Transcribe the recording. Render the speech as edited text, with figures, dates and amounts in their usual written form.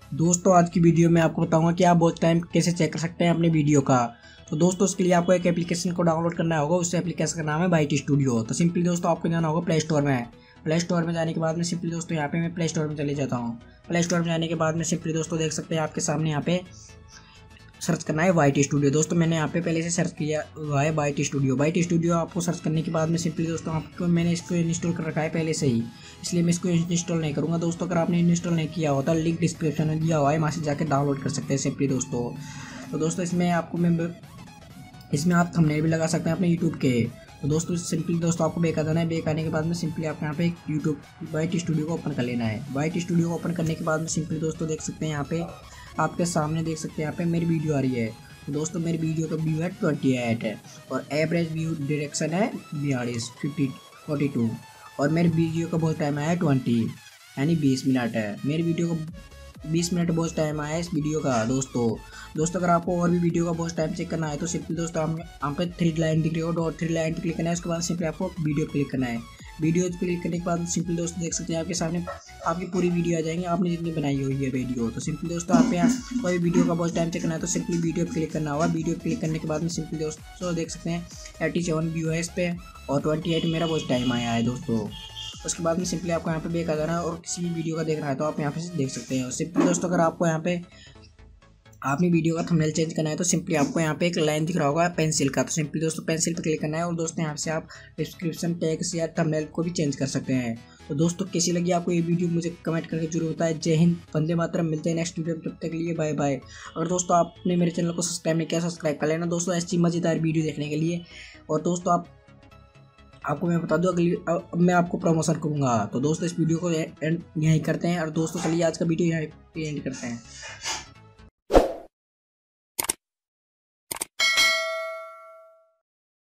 दोस्तों आज की वीडियो में आपको बताऊंगा कि आप वॉच टाइम कैसे चेक कर सकते हैं अपने वीडियो का। तो दोस्तों उसके लिए आपको एक एप्लीकेशन को डाउनलोड करना होगा। उस एप्लीकेशन का नाम है वाईटी स्टूडियो। तो सिंपली दोस्तों आपको जाना होगा प्ले स्टोर में। प्ले स्टोर में जाने के बाद में सिंपली दोस्तों यहाँ पे मैं प्ले स्टोर में चले जाता हूँ। प्ले स्टोर में जाने के बाद में सिंपली दोस्तों देख सकते हैं आपके सामने यहाँ पे सर्च करना है वाईटी स्टूडियो। दोस्तों मैंने यहाँ पे पहले से सर्च किया हुआ है वाईटी स्टूडियो। वाईटी स्टूडियो आपको सर्च करने के बाद में सिंपली दोस्तों आपको मैंने इसको इंस्टॉल कर रखा है पहले से ही, इसलिए मैं इसको इंस्टॉल नहीं करूँगा। दोस्तों अगर आपने इंस्टॉल नहीं किया होता लिंक डिस्क्रिप्शन में दिया हुआ है, वहाँ से जाकर डाउनलोड कर सकते हैं सिंपली दोस्तों। तो दोस्तों इसमें आप थंबनेल भी लगा सकते हैं अपने यूट्यूब के। तो दोस्तों सिंपली दोस्तों आपको बैक आ जाना है। बैक आने के बाद में सिंपली आपको यहाँ पे एक यूट्यूब वाईटी स्टूडियो को ओपन कर लेना है। वाईटी स्टूडियो को ओपन करने के बाद में सिंपली दोस्तों देख सकते हैं यहाँ पे आपके सामने देख सकते हैं यहाँ पे मेरी वीडियो आ रही है। तो दोस्तों मेरी वीडियो का व्यू है 28 है और एवरेज व्यू डायरेक्शन है 42 और मेरी वीडियो का बहुत टाइम आया है 20 यानी 20 मिनट है। मेरी वीडियो को 20 मिनट बहुत टाइम आया है इस वीडियो का। दोस्तों अगर आपको और भी वीडियो का बहुत टाइम चेक करना है तो सिंपली दोस्तों यहाँ पे 3 लाइन दिख रही हो, डॉट 3 लाइन पर क्लिक करना है। उसके बाद सिंपली आपको वीडियो क्लिक करना है। वीडियो क्लिक करने के बाद सिंपली दोस्तों देख सकते हैं आपके सामने आपकी पूरी वीडियो आ जाएंगे आपने जितनी बनाई हुई है वीडियो। तो सिंपली दोस्तों आप यहाँ कोई वीडियो का बहुत टाइम चेक करना है तो सिंपली वीडियो क्लिक करना होगा। वीडियो क्लिक करने के बाद में सिंपली दोस्तों देख सकते हैं 87 व्यू है इस पर और 28 मेरा बहुत टाइम आया है दोस्तों। उसके बाद में सिंपली आपको यहाँ पे बैक आ जाना है और किसी भी वीडियो का देखना है तो आप यहाँ पे देख सकते हैं। और सिंपली दोस्तों अगर आपको यहाँ पे अपनी वीडियो का थंबनेल चेंज करना है तो सिंपली आपको यहाँ पे एक लाइन दिख रहा होगा पेंसिल का। तो सिंपली दोस्तों पेंसिल पर क्लिक करना है और दोस्तों यहाँ से आप डिस्क्रिप्शन टेक्स्ट या थंबनेल को भी चेंज कर सकते हैं। तो दोस्तों कैसी लगी आपको ये वीडियो मुझे कमेंट करके जरूर बताएं। जय हिंद, वंदे मातरम। मिलते हैं नेक्स्ट वीडियो में, तब तक के लिए बाय बाय। अगर दोस्तों आपने मेरे चैनल को सब्सक्राइब नहीं किया सब्सक्राइब कर लेना दोस्तों ऐसी मज़ेदार वीडियो देखने के लिए। और दोस्तों आपको मैं बता दूं अब मैं आपको प्रमोशन करूँगा। तो दोस्तों इस वीडियो को एंड यहीं करते हैं और दोस्तों चलिए आज का वीडियो यहीं पे एंड करते हैं।